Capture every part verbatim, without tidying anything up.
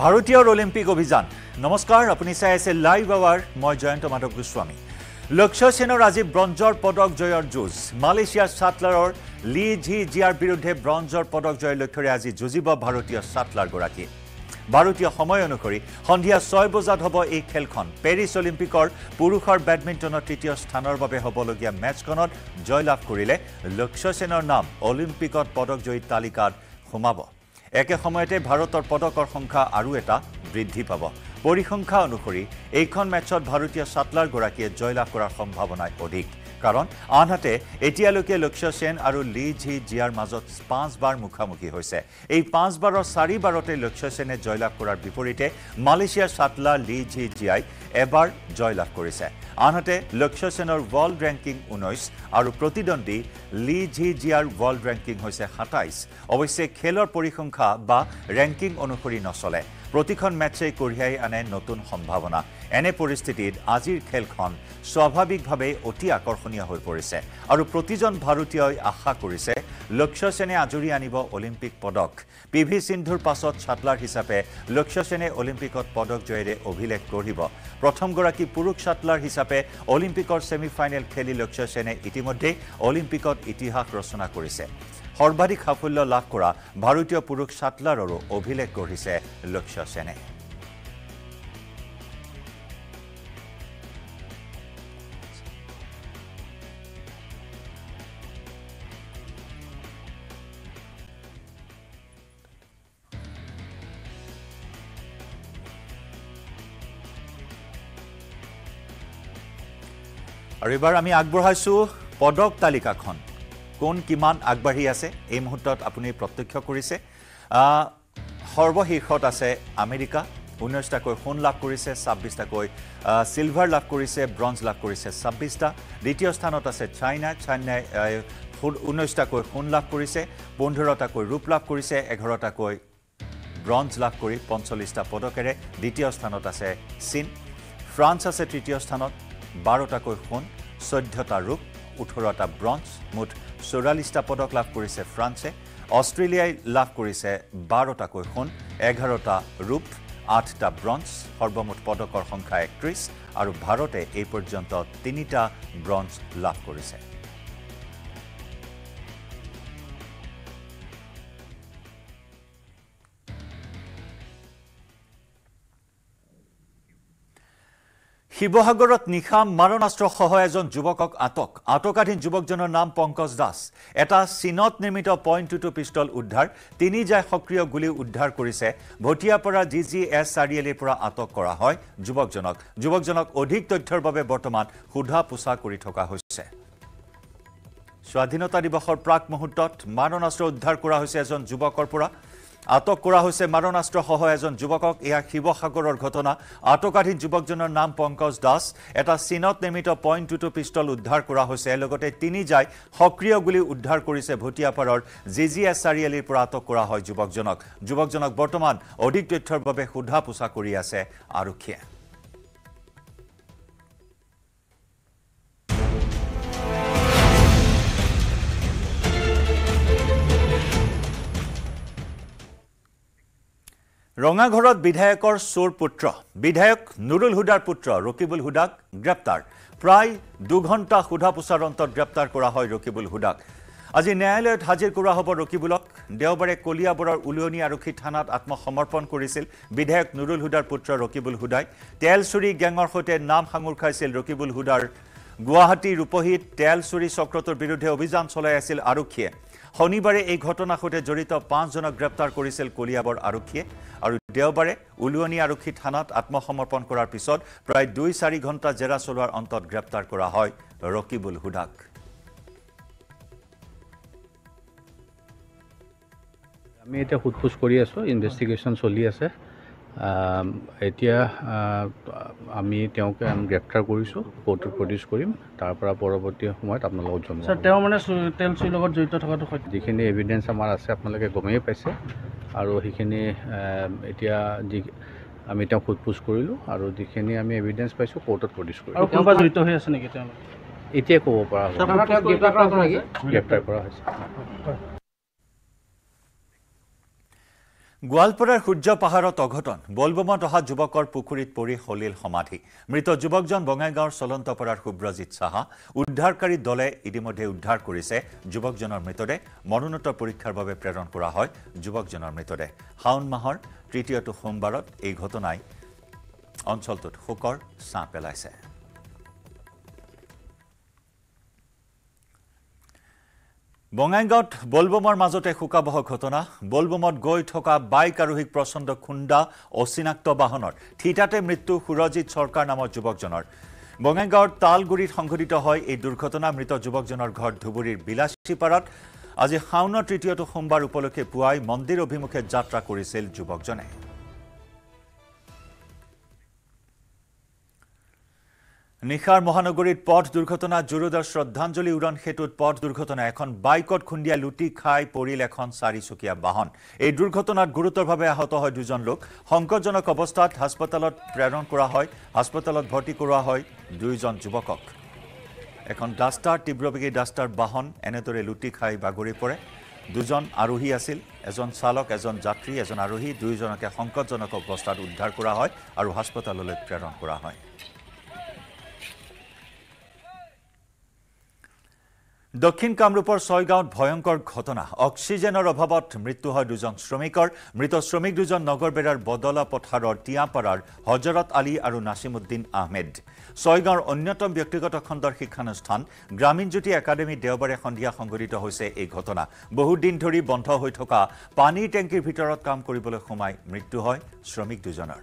ভাৰতীয়ৰ অলিম্পিক অভিযান নমস্কাৰ আপুনি চাই আছে লাইভ আৱাৰ মই জয়ন্ত মাধৱ গোস্বামী লক্ষ্য সেনৰ আজি ব্ৰঞ্জৰ পদক জয়ৰ যুঁজ মালয়েছিয়াৰ শাটলাৰৰ লি জি জিয়াৰ বিৰুদ্ধে ব্ৰঞ্জৰ পদক জয়ৰ লক্ষ্যৰে আজি যুঁজিব ভাৰতীয় শাটলাৰ গৰাকী ভাৰতীয় সময় অনুসৰি সন্ধিয়া ছয় বজাত হ'ব এই খেলখন পেৰিছ অলিম্পিকৰ পুৰুষৰ বেডমিণ্টনৰ তৃতীয় স্থানৰ বাবে হ'বলগীয়া মেচখনত জয়লাভ কৰিলে লক্ষ্য সেনৰ নাম অলিম্পিকত পদক জয়ী তালিকাত সোমাব একে সময়তে ভাৰতৰ পদকৰ সংখ্যা আৰু এটা বৃদ্ধি পাব পৰিসংখ্যা অনুসৰি এইখন মেচত ভাৰতীয় শাটলাৰ গৰাকীয়ে জয়লাভ কৰাৰ সম্ভাৱনা অধিক কাৰণ আনহাতে এতিয়ালৈকে লক্ষ্য সেন আৰু লি জি জিয়াৰ মাজত পাঁচবাৰ মুখামুখি হৈছে এই পাঁচবাৰৰ চাৰিবাৰতে লক্ষ্য সেনে জয়লাভ কৰাৰ বিপৰীতে মালয়েছিয়াৰ শাটলাৰ লি জি জিয়াই এবাৰ জয়লাভ কৰিছে আনহাতে লক্ষ্য সেনৰ ৱৰ্ল্ড ৰেংকিং ঊনৈশ আৰু প্ৰতিদ্বন্দ্বী লি জি জিয়াৰ ৱৰ্ল্ড ৰেংকিং হৈছে সাতাইশ অৱশ্যে খেলৰ পৰিসংখ্যা বা ৰেংকিং অনুসৰি নচলে প্ৰতিখন মেচে কঢ়িয়াই আনে নতুন সম্ভাৱনা এনে পৰিস্থিতিত আজিৰ খেলখন স্বাভাৱিকভাৱে অতি আকৰ্ষণীয় হৈ পৰিছে আৰু প্ৰতিজন ভাৰতীয়ই আশা কৰিছে লক্ষ্য সেনে আজৰি আনিব অলিম্পিক পদক পি ভি সিন্ধুৰ পাছত শাটলাৰ হিচাপে লক্ষ্য সেনে অলিম্পিকত পদক জয়েৰে অভিলেখ গঢ়িব প্ৰথমগৰাকী পুৰুষ শাটলাৰ হিচাপে অলিম্পিকৰ ছেমিফাইনেল খেলি লক্ষ্য সেনে ইতিমধ্যে অলিম্পিকত ইতিহাস ৰচনা কৰিছে সৰ্বাধিক সাফল্য লাভ কৰা ভাৰতীয় পুৰুষ শাটলাৰৰো অভিলেখ গঢ়িছে লক্ষ্য সেনে আৰু এবাৰ আমি আগবঢ়াইছো পদক তালিকাখন কোন কিমান আগবাঢ়ি আছে এই মুহূৰ্তত আপুনি প্ৰত্যক্ষ কৰিছে সৰ্বশীৰ্ষত আছে আমেৰিকা ঊনৈশটাকৈ সোণ লাভ কৰিছে ছাব্বিশটাকৈ সিলভাৰ লাভ কৰিছে ব্ৰঞ্জ লাভ কৰিছে ছাব্বিশটা দ্বিতীয় স্থানত আছে চাইনা চাইনাই ঊনৈশটাকৈ সোণ লাভ কৰিছে পোন্ধৰটাকৈ ৰূপ লাভ কৰিছে এঘাৰটাকৈ ব্ৰঞ্জ লাভ কৰি পঞ্চল্লিশটা পদকেৰে দ্বিতীয় স্থানত আছে চীন ফ্ৰান্স আছে তৃতীয় স্থানত বাৰটাকৈ সোণ চৈধ্যটা ৰূপ ওঠৰটা ব্ৰঞ্জ মুঠ চৌৰাল্লিশটা পদক লাভ কৰিছে ফ্ৰান্সে অষ্ট্ৰেলিয়াই লাভ কৰিছে বাৰটাকৈ সোণ এঘাৰটা ৰূপ আঠটা ব্ৰঞ্জ সৰ্বমুঠ পদকৰ সংখ্যা একত্ৰিশ আৰু ভাৰতে এই পৰ্যন্ত তিনিটা ব্ৰঞ্জ লাভ কৰিছে শিৱসাগৰত নিশা মাৰণাস্ত্ৰসহ এজন যুৱকক আটক আটকাধীন যুৱকজনৰ নাম পংকজ দাস এটা চীনত নিৰ্মিত পইণ্ট টু টু পিষ্টল উদ্ধাৰ তিনি যায় সক্ৰিয় গুলী উদ্ধাৰ কৰিছে ভটিয়াপাৰা জি জি এছ চাৰিআলিৰ পৰা আটক কৰা হয় যুৱকজনক যুৱকজনক অধিক তথ্যৰ বাবে বৰ্তমান সোধা পোছা কৰি থকা হৈছে স্বাধীনতা দিৱসৰ প্ৰাক মুহূৰ্তত মাৰণাস্ত্ৰ উদ্ধাৰ কৰা হৈছে এজন যুৱকৰ পৰা আটক কৰা হৈছে মাৰণাস্ত্ৰসহ এজন যুৱকক এয়া শিৱসাগৰৰ ঘটনা আটকাধীন যুৱকজনৰ নাম পংকজ দাস এটা চীনত নিৰ্মিত পইণ্ট টু টু পিষ্টল উদ্ধাৰ কৰা হৈছে লগতে তিনি যায় সক্ৰিয় গুলী উদ্ধাৰ কৰিছে ভটিয়াপাৰৰ জি জি এছ চাৰিআলিৰ পৰা আটক কৰা হয় যুৱকজনক যুৱকজনক বৰ্তমান অধিক তথ্যৰ বাবে সোধা পোছা কৰি আছে আৰক্ষীয়ে ৰঙাঘৰত বিধায়কৰ চোৰ পুত্ৰ বিধায়ক নুৰুল হুদাৰ পুত্ৰ ৰকিবুল হুদাক গ্ৰেপ্তাৰ প্ৰায় দুঘণ্টা সোধা পোছাৰ অন্তত গ্ৰেপ্তাৰ কৰা হয় ৰকিবুল হুদাক আজি ন্যায়ালয়ত হাজিৰ কৰা হ'ব ৰকিবুলক দেওবাৰে কলিয়াবৰৰ উলুৱনী আৰক্ষী থানাত আত্মসমৰ্পণ কৰিছিল বিধায়ক নুৰুল হুদাৰ পুত্ৰ ৰকিবুল হুদাই তেল চুৰি গেঙৰ সৈতে নাম সাঙুৰ খাইছিল ৰকিবুল হুদাৰ গুৱাহাটী ৰূপহীত তেল চুৰি চক্ৰটোৰ বিৰুদ্ধে অভিযান চলাই আছিল আৰক্ষীয়ে শনিবাৰে এই ঘটনাৰ সৈতে জড়িত পাঁচজনক গ্ৰেপ্তাৰ কৰিছিল কলিয়াবৰ আৰক্ষীয়ে আৰু দেওবাৰে উলুৱনী আৰক্ষী থানাত আত্মসমৰ্পণ কৰাৰ পিছত প্ৰায় দুই চাৰি ঘণ্টা জেৰা চলোৱাৰ অন্তত গ্ৰেপ্তাৰ কৰা হয় ৰকিবুল হুদাক আমি এটা সোধপোছ কৰি আছো ইনভেষ্টিগেশ্যন চলি আছে এতিয়া আমি তেওঁকে আমি গ্ৰেপ্তাৰ কৰিছোঁ কোৰ্টত প্ৰডিউচ কৰিম তাৰ পৰা পৰৱৰ্তী সময়ত আপোনালোকক জনাম স্যাৰ তেওঁ মানে তেল চুৰিৰ লগত জড়িত থকাটো সত্য যিখিনি এভিডেন্স আমাৰ আছে আপোনালোকে গমেই পাইছে আৰু সেইখিনি এতিয়া যি আমি তেওঁক সোধপোছ কৰিলোঁ আৰু যিখিনি আমি এভিডেন্স পাইছোঁ কোৰ্টত প্ৰডিউচ কৰিম আৰু কোনোবা জড়িত হৈ আছে নেকি তেওঁলোক এতিয়া ক'ব পৰা হ'ব গ্ৰেপ্তাৰ কৰা হৈছে গোৱালপাৰাৰ সূৰ্য পাহাৰত অঘটন বলবমত অহা যুৱকৰ পুখুৰীত পৰি হলিল সমাধি মৃত যুৱকজন বঙাইগাঁৱৰ চলন্তপাৰাৰ সুব্ৰজিৎ সাহা উদ্ধাৰকাৰী দলে ইতিমধ্যে উদ্ধাৰ কৰিছে যুৱকজনৰ মৃতদেহ মৰণোত্তৰ পৰীক্ষাৰ বাবে প্ৰেৰণ কৰা হয় যুৱকজনৰ মৃতদেহ শাওন মাহৰ তৃতীয়টো সোমবাৰত এই ঘটনাই অঞ্চলটোত শোকৰ ছাঁ পেলাইছে বঙাইগাঁৱত বলবমৰ মাজতে শোকাবহ ঘটনা বলবমত গৈ থকা বাইক আৰোহীক প্ৰচণ্ড খুন্দা অচিনাক্ত বাহনৰ ঠিতাতে মৃত্যু সুৰজিৎ চৰকাৰ নামৰ যুৱকজনৰ বঙাইগাঁৱৰ তালগুৰিত সংঘটিত হয় এই দুৰ্ঘটনা মৃত যুৱকজনৰ ঘৰ ধুবুৰীৰ বিলাসীপাৰাত আজি শাওনৰ তৃতীয়টো সোমবাৰ উপলক্ষে পুৱাই মন্দিৰ অভিমুখে যাত্ৰা কৰিছিল যুৱকজনে নিশাৰ মহানগৰীত পথ দুৰ্ঘটনা জোৰদাৰ শ্ৰদ্ধাঞ্জলি উৰণ সেতুত পথ দুৰ্ঘটনা এখন বাইকত খুন্দিয়া লুটি খাই পৰিল এখন চাৰিচকীয়া বাহন এই দুৰ্ঘটনাত গুৰুতৰভাৱে আহত হয় দুজন লোক সংকটজনক অৱস্থাত হাস্পতালত প্ৰেৰণ কৰা হয় হাস্পতালত ভৰ্তি কৰোৱা হয় দুইজন যুৱকক এখন ডাষ্টাৰ তীব্ৰবেগী ডাষ্টাৰ বাহন এনেদৰে লুটি খাই বাগৰি পৰে দুজন আৰোহী আছিল এজন চালক এজন যাত্ৰী এজন আৰোহী দুইজনকে সংকটজনক অৱস্থাত উদ্ধাৰ কৰা হয় আৰু হাস্পতাললৈ প্ৰেৰণ কৰা হয় দক্ষিণ কামৰূপৰ ছয়গাঁৱত ভয়ংকৰ ঘটনা অক্সিজেনৰ অভাৱত মৃত্যু হয় দুজন শ্ৰমিকৰ মৃত শ্ৰমিক দুজন নগৰবেৰাৰ বদলা পথাৰৰ টিয়াপাৰাৰ হজৰত আলী আৰু নাছিমুদ্দিন আহমেদ ছয়গাঁৱৰ অন্যতম ব্যক্তিগত খণ্ডৰ শিক্ষানুষ্ঠান গ্ৰামীণ জ্যোতি একাডেমী দেওবাৰে সন্ধিয়া সংঘটিত হৈছে এই ঘটনা বহুদিন ধৰি বন্ধ হৈ থকা পানীৰ টেংকিৰ ভিতৰত কাম কৰিবলৈ সোমাই মৃত্যু হয় শ্ৰমিক দুজনৰ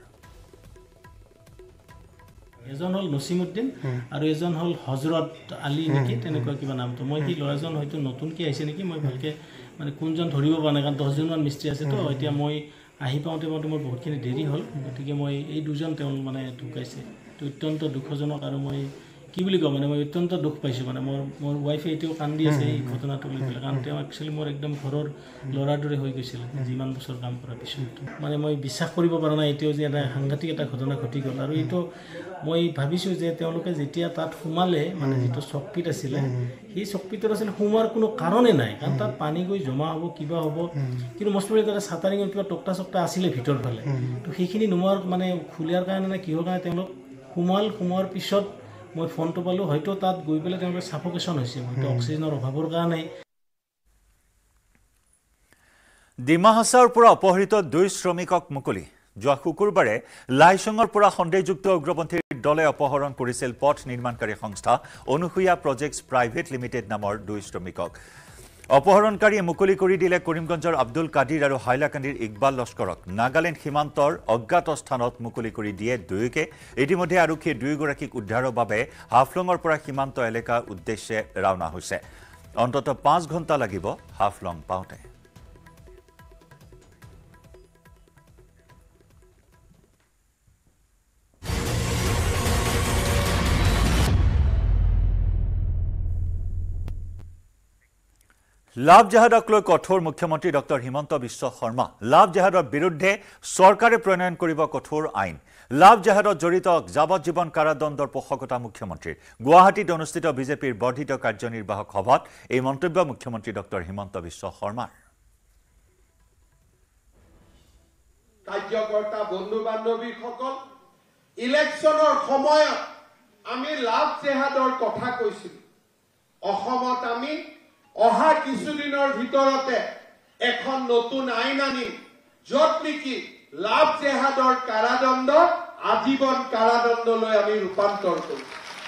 এজন হল নছিমুদ্দিন আৰু এজন হল হজৰত আলী নেকি তেনেকুৱা কিবা নামটো মই কি ল'ৰাজন হয়তো নতুনকৈ আহিছে নেকি মই ভালকৈ মানে কোনজন ধৰিব পৰা নাই কাৰণ দহজনমান মিস্ত্ৰী আছে তো এতিয়া মই আহি পাওঁতে পাওঁতে মোৰ বহুতখিনি দেৰি হ'ল গতিকে মই এই দুজন তেওঁ মানে ঢুকাইছে তো অত্যন্ত দুখজনক আৰু মই কি বুলি কওঁ মানে মই অত্যন্ত দুখ পাইছোঁ মানে মোৰ মোৰ ৱাইফে এতিয়াও কান্দি আছে এই ঘটনাটো লৈ পেলাই কাৰণ তেওঁ একচুৱেলি মোৰ একদম ঘৰৰ ল'ৰাৰ দৰে হৈ গৈছিল যিমান বছৰ কাম কৰাৰ পিছত মানে মই বিশ্বাস কৰিব পৰা নাই এতিয়াও যে এটা সাংঘাতিক এটা ঘটনা ঘটি গ'ল আৰু এইটো মই ভাবিছোঁ যে তেওঁলোকে যেতিয়া তাত সোমালে মানে যিটো চকপিট আছিলে সেই চকপিটৰ আছিলে সোমোৱাৰ কোনো কাৰণেই নাই কাৰণ তাত পানী গৈ জমা হ'ব কিবা হ'ব কিন্তু মষ্টলি তাতে চাটাৰিঙৰ কিবা টকটা চকটা আছিলে ভিতৰ ফালে তো সেইখিনি নোমোৱাৰ মানে খোলাৰ কাৰণে নে কিহৰ কাৰণে তেওঁলোক সোমাল সোমোৱাৰ পিছত মই ফোনটো পালোঁ হয়তো তাত গৈ পেলাই তেওঁলোকে ছাফোকেশ্যন হৈছে হয়তো অক্সিজেনৰ অভাৱৰ কাৰণে ডিমা হাছাওৰ পৰা অপহৃত দুই শ্ৰমিকক মুকলি যোৱা শুকুৰবাৰে লাইচঙৰ পৰা সন্দেহযুক্ত উগ্ৰপন্থীৰ দলে অপহৰণ কৰিছিল পথ নিৰ্মাণকাৰী সংস্থা অনুসূয়া প্ৰজেক্টছ প্ৰাইভেট লিমিটেড নামৰ দুই শ্ৰমিকক অপহৰণকাৰীয়ে মুকলি কৰি দিলে কৰিমগঞ্জৰ আব্দুল কাদিৰ আৰু হাইলাকান্দিৰ ইকবাল লস্কৰক নাগালেণ্ড সীমান্তৰ অজ্ঞাত স্থানত মুকলি কৰি দিয়ে দুয়োকে ইতিমধ্যে আৰক্ষীয়ে দুয়োগৰাকীক উদ্ধাৰৰ বাবে হাফলঙৰ পৰা সীমান্ত এলেকা উদ্দেশ্যে ৰাওনা হৈছে অন্ততঃ পাঁচ ঘণ্টা লাগিব হাফলং পাওঁতে লাভ জেহাদক লৈ কঠোৰ মুখ্যমন্ত্ৰী ডক্টৰ হিমন্ত বিশ্ব শৰ্মা লাভ জেহাদৰ বিৰুদ্ধে চৰকাৰে প্ৰণয়ন কৰিব কঠোৰ আইন লাভ জেহাদত জড়িত যাৱজ্জীৱন কাৰাদণ্ডৰ পোষকতা মুখ্যমন্ত্ৰীৰ গুৱাহাটীত অনুষ্ঠিত বিজেপিৰ বৰ্ধিত কাৰ্যনিৰ্বাহক সভাত এই মন্তব্য মুখ্যমন্ত্ৰী ডক্টৰ হিমন্ত বিশ্ব শৰ্মাৰ কাৰ্যকৰ্তা বন্ধু বান্ধৱীসকল ইলেকশ্যনৰ সময়ত আমি লাভ জেহাদৰ কথা কৈছিলোঁ অসমত আমি অহা কিছুদিনৰ ভিতৰতে এখন নতুন আইন আনি য'ত নেকি লাভ জেহাদৰ কাৰাদণ্ড আজীৱন কাৰাদণ্ডলৈ আমি ৰূপান্তৰ কৰিম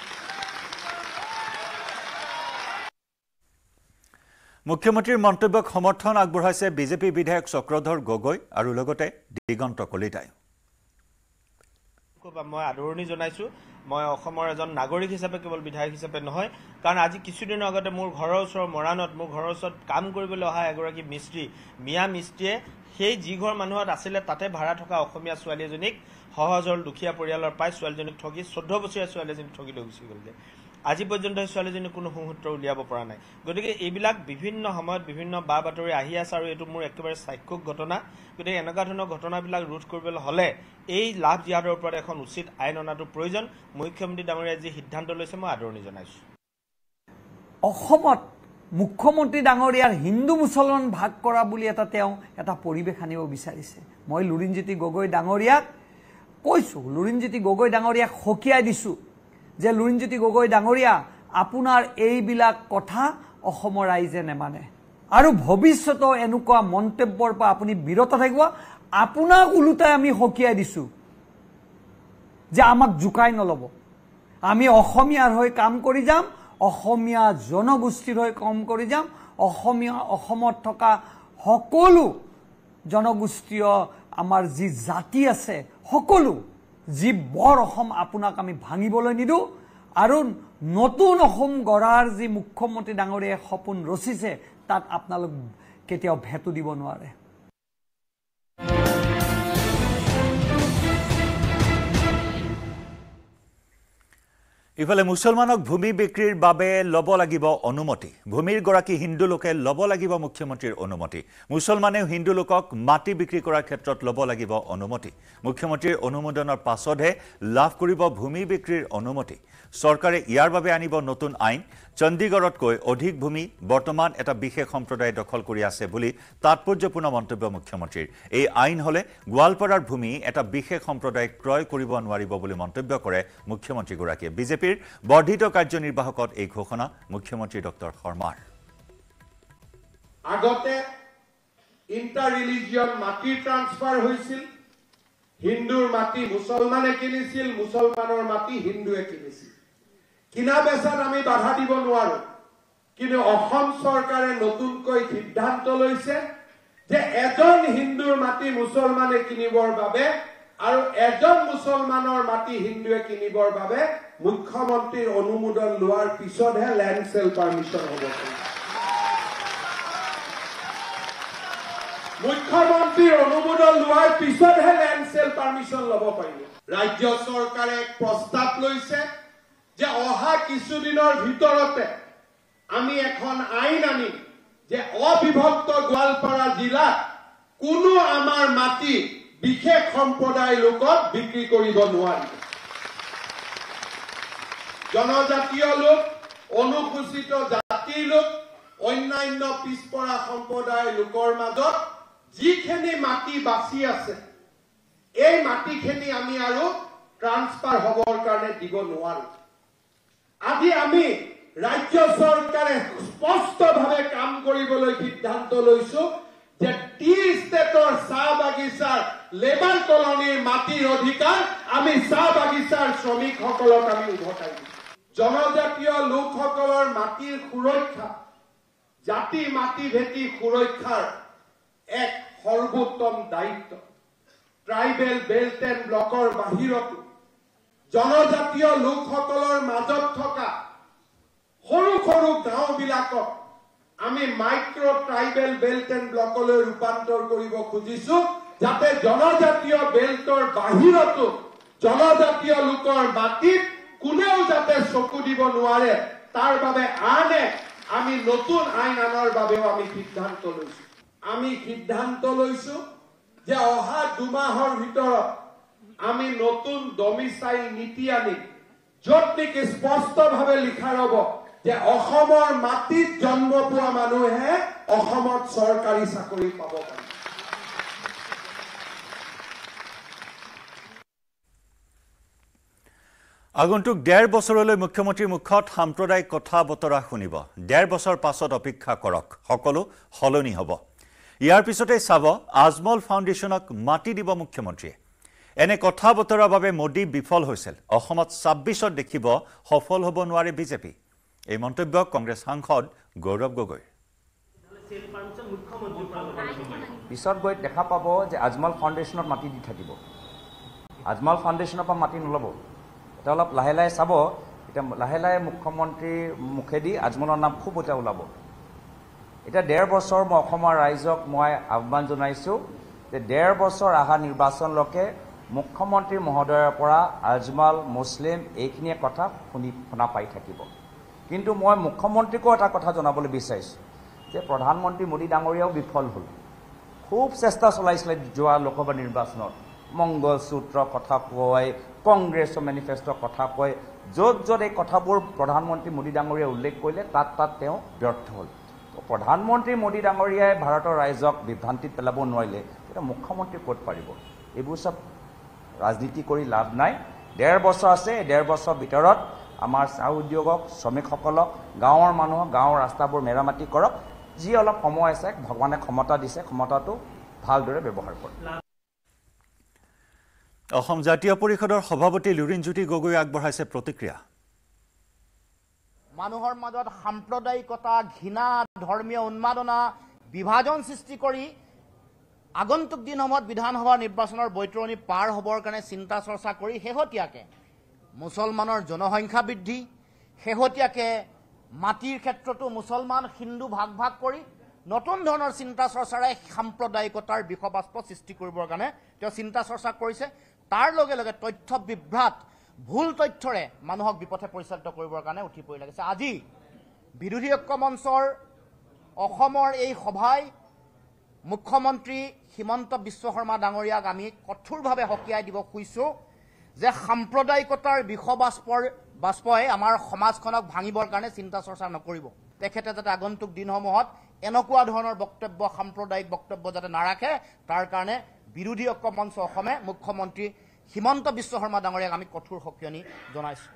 মুখ্যমন্ত্ৰীৰ মন্তব্যক সমৰ্থন আগবঢ়াইছে বিজেপি বিধায়ক চক্ৰধৰ গগৈ আৰু লগতে দিগন্ত কলিতাই মই আদৰণি জনাইছো মই অসমৰ এজন নাগৰিক হিচাপে কেৱল বিধায়ক হিচাপে নহয় কাৰণ আজি কিছুদিনৰ আগতে মোৰ ঘৰৰ ওচৰৰ মৰাণত মোৰ ঘৰৰ ওচৰত কাম কৰিবলৈ অহা এগৰাকী মিস্ত্ৰী মিয়া মিস্ত্ৰীয়ে সেই যি ঘৰ মানুহত আছিলে তাতে ভাড়া থকা অসমীয়া ছোৱালী এজনীক সহজৰ দুখীয়া পৰিয়ালৰ পাই ছোৱালীজনীক ঠগি চৈধ্য বছৰীয়া ছোৱালী এজনীক ঠগি লৈ গুচি গ'লগে আজি পৰ্যন্ত ছোৱালীজনী কোনো সুসূত্ৰ উলিয়াব পৰা নাই গতিকে এইবিলাক বিভিন্ন সময়ত বিভিন্ন বা বাতৰি আহি আছে আৰু এইটো মোৰ একেবাৰে চাক্ষুষ ঘটনা গতিকে এনেকুৱা ধৰণৰ ঘটনাবিলাক ৰোধ কৰিবলৈ হ'লে এই লাভ জিহাদৰ ওপৰত এখন উচিত আইন অনাটো প্ৰয়োজন মুখ্যমন্ত্ৰী ডাঙৰীয়াই যি সিদ্ধান্ত লৈছে মই আদৰণি জনাইছো অসমত মুখ্যমন্ত্ৰী ডাঙৰীয়াৰ হিন্দু মুছলমান ভাগ কৰা বুলি এটা তেওঁ এটা পৰিৱেশ আনিব বিচাৰিছে মই লুৰিণজ্যোতি গগৈ ডাঙৰীয়াক কৈছো লুৰিণজ্যোতি গগৈ ডাঙৰীয়াক হকিয়াই দিছো যে লুৰিণজ্যোতি গগৈ ডাঙৰীয়া আপোনাৰ এইবিলাক কথা অসমৰ ৰাইজে নেমানে আৰু ভৱিষ্যতে এনেকুৱা মন্তব্যৰ পৰা আপুনি বিৰত থাকিব আপোনাক উলুটাই আমি হকিয়াই দিছো যে আমাক জুকাই নলব আমি অসমীয়াৰ হৈ কাম কৰি যাম অসমীয়া জনগোষ্ঠীৰ হৈ কাম কৰি যাম অসমীয়া অসমত থকা সকলো জনগোষ্ঠীয় আমাৰ যি জাতি আছে সকলো যি বৰ অসম আপোনাক আমি ভাঙিবলৈ নিদু আৰু নতুন অসম গঢ়াৰ যি মুখ্যমন্ত্ৰী ডাঙৰীয়াই সপোন ৰচিছে তাত আপোনালোক কেতিয়াও ভেটো দিব নোৱাৰে ইফালে মুছলমানক ভূমি বিক্ৰীৰ বাবে লব লাগিব অনুমতি ভূমিৰ গৰাকী হিন্দু লোকে লব লাগিব মুখ্যমন্ত্ৰীৰ অনুমতি মুছলমানেও হিন্দু লোকক মাটি বিক্ৰী কৰাৰ ক্ষেত্ৰত লব লাগিব অনুমতি মুখ্যমন্ত্ৰীৰ অনুমোদনৰ পাছতহে লাভ কৰিব ভূমি বিক্ৰীৰ অনুমতি চৰকাৰে ইয়াৰ বাবে আনিব নতুন আইন চণ্ডীগড়তকৈ অধিক ভূমি বৰ্তমান এটা বিশেষ সম্প্ৰদায় দখল কৰি আছে বুলি তাৎপৰ্যপূৰ্ণ মন্তব্য মুখ্যমন্ত্ৰীৰ এই আইন হলে গোৱালপাৰাৰ ভূমি এটা বিশেষ সম্প্ৰদায় ক্ৰয় কৰিব নোৱাৰিব বুলি মন্তব্য কৰে মুখ্যমন্ত্ৰীগৰাকীয়ে বিজেপিৰ বৰ্ধিত কাৰ্যনিৰ্বাহকত এই ঘোষণা মুখ্যমন্ত্ৰী ডক্টৰ শৰ্মাৰ আগতে ইন্টাৰ ৰিলিজিয়ন মাটি ট্ৰান্সফাৰ হৈছিল হিন্দুৰ মাটি মুছলমানে কিনিছিল মুছলমানৰ মাটি হিন্দুৱে কিনিছিল কিনা বেচাত আমি বাধা দিব নোৱাৰো কিন্তু অসম চৰকাৰে নতুনকৈ সিদ্ধান্ত লৈছে যে এজন হিন্দুৰ মাটি মুছলমানে কিনিবৰ বাবে আৰু এজন মুছলমানৰ মাটি হিন্দুৱে কিনিবৰ বাবে মুখ্যমন্ত্ৰীৰ অনুমোদন লোৱাৰ পিছতহে ল্যান্ড সেল পাৰমিশন হ'ব মুখ্যমন্ত্ৰীৰ অনুমোদন লোৱাৰ পিছতহে ল্যান্ড সেল পাৰমিশন ল'ব পাৰিব ৰাজ্য চৰকাৰে এক প্ৰস্তাৱ লৈছে যে অহা কিছুদিনৰ ভিতৰতে আমি এখন আইন আনিম যে অবিভক্ত গোৱালপাৰা জিলাত কোনো আমাৰ মাটি বিশেষ সম্প্ৰদায় লোকক বিক্ৰী কৰিব নোৱাৰিব জনজাতীয় লোক অনুসূচিত জাতিৰ লোক অন্যান্য পিছপৰা সম্প্ৰদায় লোকৰ মাজত যিখিনি মাটি বাছি আছে এই মাটিখিনি আমি আৰু ট্ৰান্সফাৰ হ'বৰ কাৰণে দিব নোৱাৰো আজি আমি ৰাজ্য চৰকাৰে স্পষ্টভাৱে কাম কৰিবলৈ সিদ্ধান্ত লৈছো যে টি ষ্টেটৰ চাহ বাগিচাৰ লেবাৰ কলনীৰ মাটিৰ অধিকাৰ আমি চাহ বাগিচাৰ শ্ৰমিকসকলক আমি উভতাই দিম জনজাতীয় লোকসকলৰ মাটিৰ সুৰক্ষা জাতি মাটি ভেটি সুৰক্ষাৰ এক সৰ্বোত্তম দায়িত্ব ট্ৰাইবেল বেল্ট এণ্ড ব্লকৰ বাহিৰতো জনজাতীয় লোকসকলৰ মাজত থকা সৰু সৰু গাঁওবিলাকক আমি মাইক্ৰ ট্ৰাইবেল বেল্ট এণ্ড ব্লকলৈ ৰূপান্তৰ কৰিব খুজিছো যাতে জনজাতীয় বেল্টৰ বাহিৰতো জনজাতীয় লোকৰ মাটিত কোনেও যাতে চকু দিব নোৱাৰে তাৰ বাবে আনে আমি নতুন আইন আনাৰ বাবেও আমি সিদ্ধান্ত লৈছো আমি সিদ্ধান্ত লৈছো যে অহা দুমাহৰ ভিতৰত আমি নতুন ডমিচাইল নীতি আনিম য'ত নেকি স্পষ্টভাৱে লিখা ৰ'ব যে অসমৰ মাটিত জন্ম পোৱা মানুহে অসমত চৰকাৰী চাকৰি পাব পাৰে আগন্তুক ডেৰ বছৰলৈ মুখ্যমন্ত্ৰীৰ মুখত সাম্প্ৰদায়িক কথা বতৰা শুনিব ডেৰ বছৰ পাছত অপেক্ষা কৰক সকলো সলনি হ'ব ইয়াৰ পিছতে চাব আজমল ফাউণ্ডেশ্যনক মাটি দিব মুখ্যমন্ত্ৰীয়ে এনে কথা বতৰাৰ বাবে মোদী বিফল হৈছিল অসমত ছাব্বিছত দেখিব সফল হ'ব নোৱাৰে বিজেপি এই মন্তব্য কংগ্ৰেছ সাংসদ গৌৰৱ গগৈ পিছত গৈ দেখা পাব যে আজমল ফাউণ্ডেশ্যনত মাটি দি থাকিব আজমল ফাউণ্ডেশ্যনৰ পৰা মাটি নল'ব এটা অলপ লাহে লাহে চাব এতিয়া লাহে লাহে মুখ্যমন্ত্ৰীৰ মুখেদি আজমলৰ নাম খুব এটা ওলাব এটা ডেৰ বছৰ মই অসমৰ ৰাইজক মই আহ্বান জনাইছোঁ যে ডেৰ বছৰ অহা নিৰ্বাচনলৈকে মুখ্যমন্ত্ৰী মহোদয়ৰ পৰা আজমল মুছলিম এইখিনিয়ে কথা শুনি শুনা পাই থাকিব কিন্তু মই মুখ্যমন্ত্ৰীকো এটা কথা জনাবলৈ বিচাৰিছোঁ যে প্ৰধানমন্ত্ৰী মোদী ডাঙৰীয়াও বিফল হ'ল খুব চেষ্টা চলাইছিলে যোৱা লোকসভা নিৰ্বাচনত মংগলসূত্ৰ কথা কয় কংগ্ৰেছৰ মেনিফেষ্টোৰ কথা কয় য'ত য'ত এই কথাবোৰ প্ৰধানমন্ত্ৰী মোদী ডাঙৰীয়াই উল্লেখ কৰিলে তাত তাত তেওঁ ব্যৰ্থ হ'ল প্ৰধানমন্ত্ৰী মোদী ডাঙৰীয়াই ভাৰতৰ ৰাইজক বিভ্ৰান্তিত পেলাব নোৱাৰিলে তেতিয়া মুখ্যমন্ত্ৰী ক'ত পাৰিব এইবোৰ চব ৰাজনীতি কৰি লাভ নাই ডেৰ বছৰ আছে ডেৰ বছৰ ভিতৰত আমাৰ চাহ উদ্যোগক শ্ৰমিকসকলক গাঁৱৰ মানুহক গাঁৱৰ ৰাস্তাবোৰ মেৰামতি কৰক যি অলপ সময় আছে ভগৱানে ক্ষমতা দিছে ক্ষমতাটো ভালদৰে ব্যৱহাৰ কৰক অসম জাতীয় পৰিষদৰ সভাপতি লুৰিণজ্যোতি গগৈ আগবঢ়াইছে প্ৰতিক্ৰিয়া মানুহৰ মাজত সাম্প্ৰদায়িকতা ঘৃণা ধৰ্মীয় উন্মাদনা বিভাজন সৃষ্টি কৰি আগন্তুক দিনসমূহত বিধানসভা নিৰ্বাচনৰ বৈতৰণি পাৰ হ'বৰ কাৰণে চিন্তা চৰ্চা কৰি শেহতীয়াকে মুছলমানৰ জনসংখ্যা বৃদ্ধি শেহতীয়াকে মাটিৰ ক্ষেত্ৰতো মুছলমান হিন্দু ভাগ ভাগ কৰি নতুন ধৰণৰ চিন্তা চৰ্চাৰে সাম্প্ৰদায়িকতাৰ বিষবাস্প সৃষ্টি কৰিবৰ কাৰণে তেওঁ চিন্তা চৰ্চা কৰিছে তাৰ লগে লগে তথ্য বিভ্ৰাট ভুল তথ্যৰে মানুহক বিপথে পৰিচালিত কৰিবৰ কাৰণে উঠি পৰি লাগিছে আজি বিৰোধী ঐক্য মঞ্চৰ অসমৰ এই সভাই মুখ্যমন্ত্ৰী হিমন্ত বিশ্ব শৰ্মা ডাঙৰীয়াক আমি কঠোৰভাৱে হকিয়াই দিব খুজিছোঁ যে সাম্প্ৰদায়িকতাৰ বিষবাস্পৰ বাষ্পই আমাৰ সমাজখনক ভাঙিবৰ কাৰণে চিন্তা চৰ্চা নকৰিব তেখেতে যাতে আগন্তুক দিনসমূহত এনেকুৱা ধৰণৰ বক্তব্য সাম্প্ৰদায়িক বক্তব্য যাতে নাৰাখে তাৰ কাৰণে বিৰোধী ঐক্য মঞ্চ অসমে মুখ্যমন্ত্ৰী হিমন্ত বিশ্ব শৰ্মা ডাঙৰীয়াক আমি কঠোৰ সকিয়নি জনাইছোঁ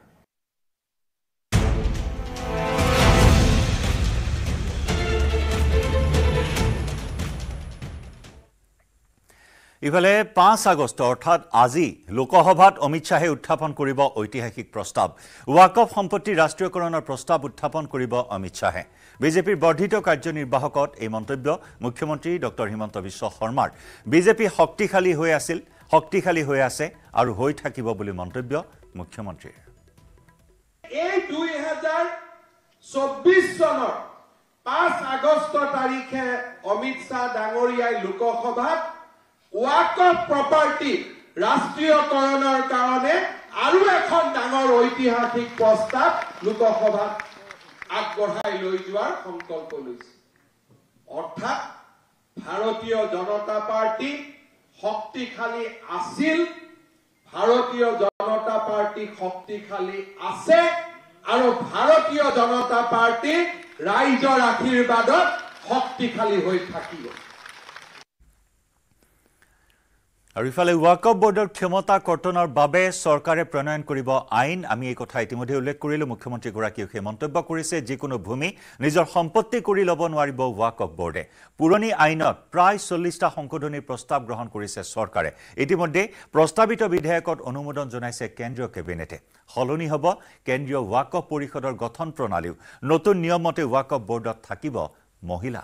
ইফালে পাঁচ আগষ্ট অৰ্থাৎ আজি লোকসভাত অমিত শ্বাহে উত্থাপন কৰিব ঐতিহাসিক প্ৰস্তাৱ ৱাকফ সম্পত্তি ৰাষ্ট্ৰীয়কৰণৰ প্ৰস্তাৱ উত্থাপন কৰিব অমিত শ্বাহে বিজেপিৰ বৰ্ধিত কাৰ্যনিৰ্বাহকত এই মন্তব্য মুখ্যমন্ত্ৰী ডক্টৰ হিমন্ত বিশ্ব শৰ্মাৰ বিজেপি শক্তিশালী হৈ আছিল শক্তিশালী হৈ আছে আৰু হৈ থাকিব বুলি মন্তব্য মুখ্যমন্ত্ৰীৰ এই দুই হাজাৰ চৌব্বিছ চনৰ পাঁচ আগষ্ট তাৰিখে অমিত শ্বাহ ডাঙৰীয়াই লোকসভাত ৱাকফ প্ৰপাৰ্টি ৰাষ্ট্ৰীয়কৰণৰ কাৰণে আৰু এখন ডাঙৰ ঐতিহাসিক প্ৰস্তাৱ লোকসভাত আগবঢ়াই লৈ যোৱাৰ সংকল্প লৈছে অৰ্থাৎ ভাৰতীয় জনতা পাৰ্টি শক্তিশালী আছিল ভাৰতীয় জনতা পাৰ্টি শক্তিশালী আছে আৰু ভাৰতীয় জনতা পাৰ্টি ৰাইজৰ আশীৰ্বাদত শক্তিশালী হৈ থাকিব আৰু ইফালে ৱাকফ বোৰ্ডৰ ক্ষমতা কৰ্তনৰ বাবে চৰকাৰে প্ৰণয়ন কৰিব আইন আমি এই কথা ইতিমধ্যে উল্লেখ কৰিলো মুখ্যমন্ত্ৰীগৰাকীয়ে সেই মন্তব্য কৰিছে যিকোনো ভূমি নিজৰ সম্পত্তি কৰি ল'ব নোৱাৰিব ৱাকফ বোৰ্ডে পুৰণি আইনত প্ৰায় চল্লিছটা সংশোধনীৰ প্ৰস্তাৱ গ্ৰহণ কৰিছে চৰকাৰে ইতিমধ্যে প্ৰস্তাৱিত বিধেয়কত অনুমোদন জনাইছে কেন্দ্ৰীয় কেবিনেটে সলনি হ'ব কেন্দ্ৰীয় ৱাকফ পৰিষদৰ গঠন প্ৰণালীও নতুন নিয়মমতে ৱাকফ বোৰ্ডত থাকিব মহিলা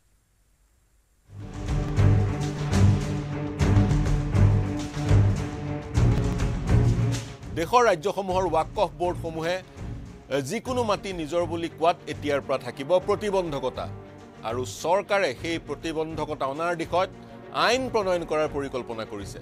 দেশৰ ৰাজ্যসমূহৰ ৱাকফ বোৰ্ডসমূহে যিকোনো মাটি নিজৰ বুলি কোৱাত এতিয়াৰ পৰা থাকিব প্ৰতিবন্ধকতা আৰু চৰকাৰে সেই প্ৰতিবন্ধকতা অনাৰ দিশত আইন প্ৰণয়ন কৰাৰ পৰিকল্পনা কৰিছে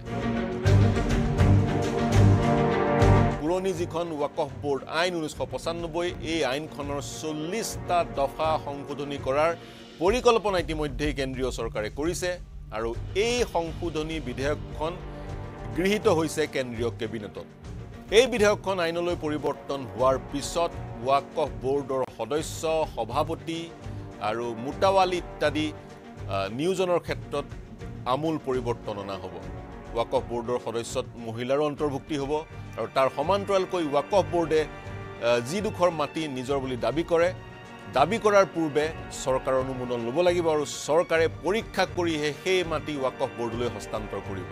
পুৰণি যিখন ৱাকফ বোৰ্ড আইন ঊনৈছশ পঁচানব্বৈ এই আইনখনৰ চল্লিছটা দফা সংশোধনী কৰাৰ পৰিকল্পনা ইতিমধ্যেই কেন্দ্ৰীয় চৰকাৰে কৰিছে আৰু এই সংশোধনী বিধেয়কখন গৃহীত হৈছে কেন্দ্ৰীয় কেবিনেটত এই বিধেয়কখন আইনলৈ পৰিৱৰ্তন হোৱাৰ পিছত ৱাকফ বোৰ্ডৰ সদস্য সভাপতি আৰু মুটাৱালি ইত্যাদি নিয়োজনৰ ক্ষেত্ৰত আমূল পৰিৱৰ্তন অনা হ'ব ৱাকফ বোৰ্ডৰ সদস্যত মহিলাৰ অন্তৰ্ভুক্তি হ'ব আৰু তাৰ সমান্তৰালকৈ ৱাকফ বোৰ্ডে যিডোখৰ মাটি নিজৰ বুলি দাবী কৰে দাবী কৰাৰ পূৰ্বে চৰকাৰৰ অনুমোদন ল'ব লাগিব আৰু চৰকাৰে পৰীক্ষা কৰিহে সেই মাটি ৱাকফ বোৰ্ডলৈ হস্তান্তৰ কৰিব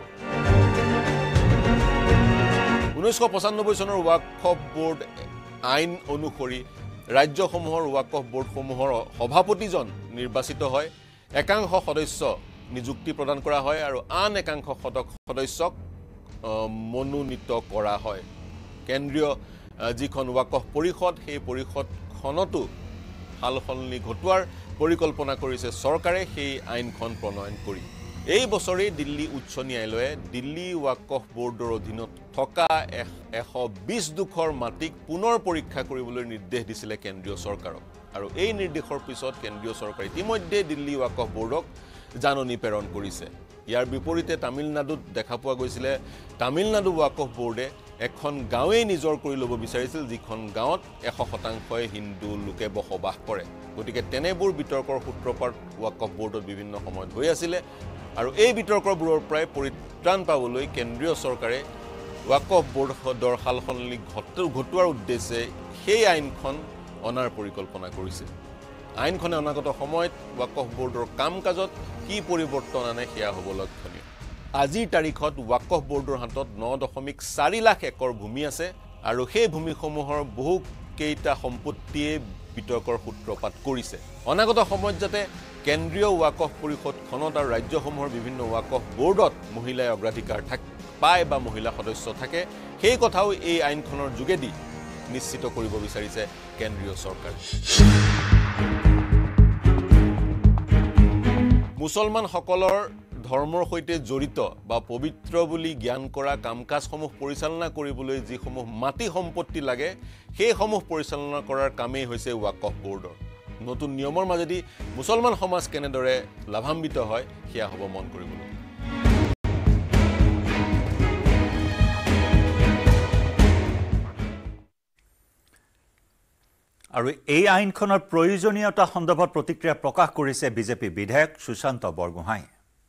ঊনৈছশ পঁচানব্বৈ চনৰ ৱাকফ বোৰ্ড আইন অনুসৰি ৰাজ্যসমূহৰ ৱাকফ বোৰ্ডসমূহৰ সভাপতিজন নিৰ্বাচিত হয় একাংশ সদস্য নিযুক্তি প্ৰদান কৰা হয় আৰু আন একাংশ সদস্যক মনোনীত কৰা হয় কেন্দ্ৰীয় যিখন ৱাকফ পৰিষদ সেই পৰিষদখনতো সালসলনি ঘটোৱাৰ পৰিকল্পনা কৰিছে চৰকাৰে সেই আইনখন প্ৰণয়ন কৰি এই বছৰে দিল্লী উচ্চ ন্যায়ালয়ে দিল্লী ৱাকফ বোৰ্ডৰ অধীনত থকা এশ বিশ ডোখৰ মাটিক পুনৰ পৰীক্ষা কৰিবলৈ নিৰ্দেশ দিছিলে কেন্দ্ৰীয় চৰকাৰক আৰু এই নিৰ্দেশৰ পিছত কেন্দ্ৰীয় চৰকাৰে ইতিমধ্যে দিল্লী ৱাকফ বোৰ্ডক জাননী প্ৰেৰণ কৰিছে ইয়াৰ বিপৰীতে তামিলনাডুত দেখা পোৱা গৈছিলে তামিলনাডু ৱাকফ বোৰ্ডে এখন গাঁৱেই নিজৰ কৰি ল'ব বিচাৰিছিল যিখন গাঁৱত এশ শতাংশই হিন্দু লোকে বসবাস কৰে গতিকে তেনেবোৰ বিতৰ্কৰ সূত্ৰপাত ৱাকফ বোৰ্ডত বিভিন্ন সময়ত হৈ আছিলে আৰু এই বিতৰ্কবোৰৰ পৰাই পৰিত্ৰাণ পাবলৈ কেন্দ্ৰীয় চৰকাৰে ৱাকফ বোৰ্ডৰ সালসলনি ঘটোৱাৰ উদ্দেশ্যে সেই আইনখন অনাৰ পৰিকল্পনা কৰিছে আইনখনে অনাগত সময়ত ৱাকফ বোৰ্ডৰ কাম কাজত কি পৰিৱৰ্তন আনে সেয়া হ'ব লক্ষণীয় আজিৰ তাৰিখত ৱাকফ বোৰ্ডৰ হাতত ন দশমিক চাৰি লাখ একৰ ভূমি আছে আৰু সেই ভূমিসমূহৰ বহু কেইটা সম্পত্তিয়ে বিতৰ্কৰ সূত্ৰপাত কৰিছে অনাগত সময়ত যাতে কেন্দ্ৰীয় ৱাকফ পৰিষদখনত আৰু ৰাজ্যসমূহৰ বিভিন্ন ৱাকফ বোৰ্ডত মহিলাই অগ্ৰাধিকাৰ থাকে পায় বা মহিলা সদস্য থাকে সেই কথাও এই আইনখনৰ যোগেদি নিশ্চিত কৰিব বিচাৰিছে কেন্দ্ৰীয় চৰকাৰে মুছলমানসকলৰ ধৰ্মৰ সৈতে জড়িত বা পবিত্ৰ বুলি জ্ঞান কৰা কামকাজসমূহ পৰিচালনা কৰিবলৈ যিসমূহ মাটি সম্পত্তি লাগে সেইসমূহ পৰিচালনা কৰাৰ কামেই হৈছে ৱাকফ বোৰ্ডৰ নতুন নিয়মৰ মাজেদি মুছলমান সমাজ কেনেদৰে লাভান্বিত হয় সেয়া হ'ব মন কৰিবলৈ আৰু এই আইনখনৰ প্ৰয়োজনীয়তা সন্দৰ্ভত প্ৰতিক্ৰিয়া প্ৰকাশ কৰিছে বিজেপি বিধায়ক সুশান্ত বৰগোহাঁই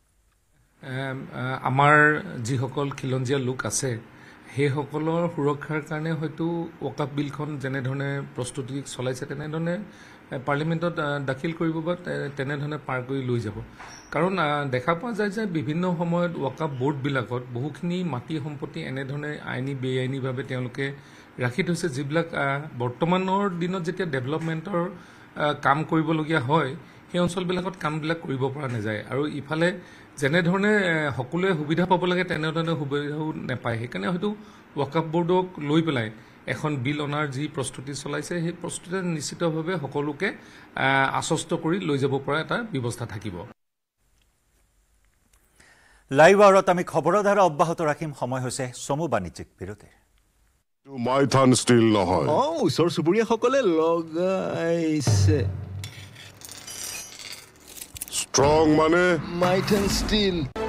আমাৰ যিসকল খিলঞ্জীয়া লোক আছে সেইসকলৰ সুৰক্ষাৰ কাৰণে হয়তো ৱাকফ বিলখন যেনেধৰণে প্ৰস্তুতি চলাইছে তেনেধৰণে পাৰ্লিমেণ্টত দাখিল কৰিব বা তেনেধৰণে পাৰ কৰি লৈ যাব কাৰণ দেখা পোৱা যায় যে বিভিন্ন সময়ত ৱাকফ বোৰ্ডবিলাকত বহুখিনি মাটি সম্পত্তি এনেধৰণে আইনী বেআইনীভাৱে তেওঁলোকে ৰাখি থৈছে যিবিলাক বৰ্তমানৰ দিনত যেতিয়া ডেভেলপমেণ্টৰ কাম কৰিবলগীয়া হয় সেই অঞ্চলবিলাকত কামবিলাক কৰিব পৰা নাযায় আৰু ইফালে যেনেধৰণে সকলোৱে সুবিধা পাব লাগে তেনেধৰণে সুবিধাও নাপায় সেইকাৰণে হয়তো ৱাকফ বোৰ্ডক লৈ পেলাই এখন বিল অনাৰ যি প্ৰস্তুতি চলাইছে সেই প্ৰস্তুতি নিশ্চিতভাৱে সকলোকে আশ্বস্ত কৰি লৈ যাব পৰা এটা ব্যৱস্থা থাকিব লাইভ আৱাৰত আমি খবৰৰ ধাৰা অব্যাহত ৰাখিম সময় হৈছে চমু বাণিজ্যিক বিৰতিৰ মাইথান ষ্টীল নহয় অ ওচৰ চুবুৰীয়াসকলে লগাইছে ষ্ট্ৰং মানে মাইথান ষ্টীল